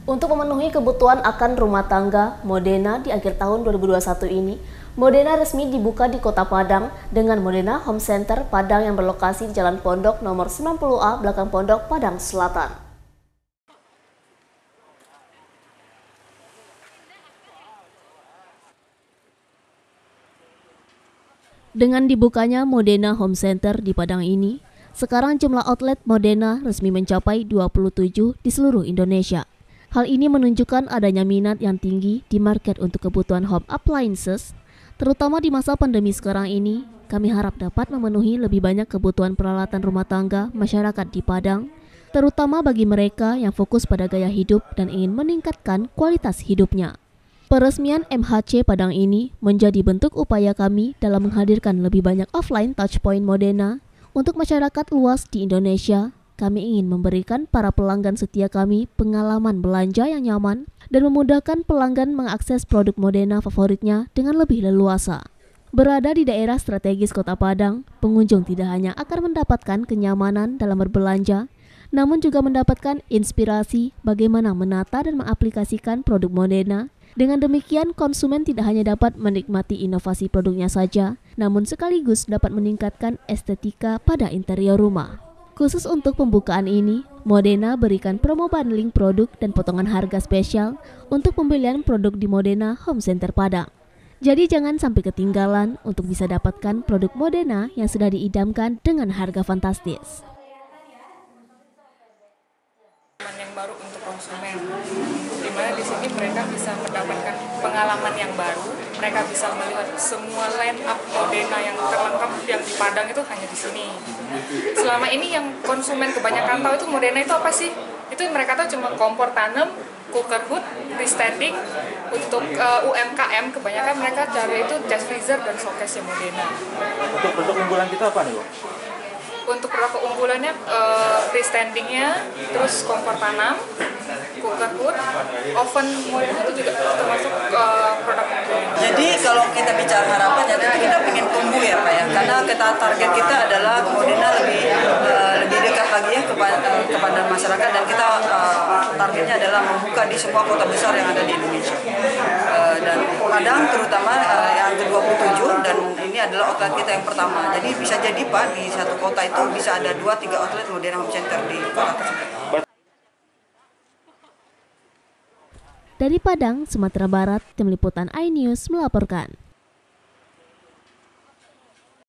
Untuk memenuhi kebutuhan akan rumah tangga Modena di akhir tahun 2021 ini, Modena resmi dibuka di Kota Padang dengan Modena Home Center Padang yang berlokasi di Jalan Pondok nomor 90A belakang Pondok Padang Selatan. Dengan dibukanya Modena Home Center di Padang ini, sekarang jumlah outlet Modena resmi mencapai 27 di seluruh Indonesia. Hal ini menunjukkan adanya minat yang tinggi di market untuk kebutuhan home appliances, terutama di masa pandemi sekarang ini. Kami harap dapat memenuhi lebih banyak kebutuhan peralatan rumah tangga masyarakat di Padang, terutama bagi mereka yang fokus pada gaya hidup dan ingin meningkatkan kualitas hidupnya. Peresmian MHC Padang ini menjadi bentuk upaya kami dalam menghadirkan lebih banyak offline touchpoint Modena untuk masyarakat luas di Indonesia. Kami ingin memberikan para pelanggan setia kami pengalaman belanja yang nyaman dan memudahkan pelanggan mengakses produk Modena favoritnya dengan lebih leluasa. Berada di daerah strategis Kota Padang, pengunjung tidak hanya akan mendapatkan kenyamanan dalam berbelanja, namun juga mendapatkan inspirasi bagaimana menata dan mengaplikasikan produk Modena. Dengan demikian, konsumen tidak hanya dapat menikmati inovasi produknya saja, namun sekaligus dapat meningkatkan estetika pada interior rumah. Khusus untuk pembukaan ini, Modena berikan promo bundling produk dan potongan harga spesial untuk pembelian produk di Modena Home Center Padang. Jadi jangan sampai ketinggalan untuk bisa dapatkan produk Modena yang sudah diidamkan dengan harga fantastis. Yang baru untuk konsumen, di mana di sini mereka bisa mendapatkan pengalaman yang baru. Mereka bisa melihat semua line up Modena yang terlengkap yang di Padang itu hanya di sini. Selama ini yang konsumen kebanyakan tahu itu Modena itu apa sih? Itu mereka tahu cuma kompor tanam, cooker hood, freestanding. Untuk UMKM kebanyakan mereka cari itu chest freezer dan showcase Modena. Untuk produk unggulan kita apa nih, Bu? Untuk produk keunggulannya freestandingnya, terus kompor tanam, cooker hood, oven Modena itu juga termasuk produk unggulan. Jadi kalau kita bicara harapan, tentu kita ingin tumbuh ya Pak ya, karena target kita adalah Modena lebih dekat lagi ya kepada masyarakat, dan kita targetnya adalah membuka di semua kota besar yang ada di Indonesia. Dan Padang terutama yang ke-27, dan ini adalah outlet kita yang pertama. Jadi bisa jadi Pak, di satu kota itu bisa ada 2-3 outlet Modena Home Center di kota tersebut. Dari Padang, Sumatera Barat, Tim Liputan iNews melaporkan.